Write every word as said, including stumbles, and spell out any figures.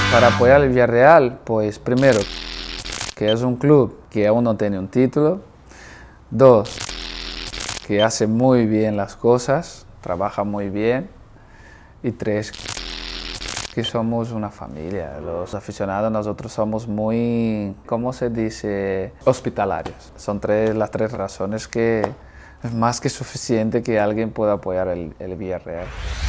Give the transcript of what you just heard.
Para apoyar el Villarreal, pues primero, que es un club que aún no tiene un título. Dos, que hace muy bien las cosas, trabaja muy bien. Y tres, que somos una familia. Los aficionados nosotros somos muy, ¿cómo se dice?, hospitalarios. Son tres, las tres razones que es más que suficiente que alguien pueda apoyar el, el Villarreal.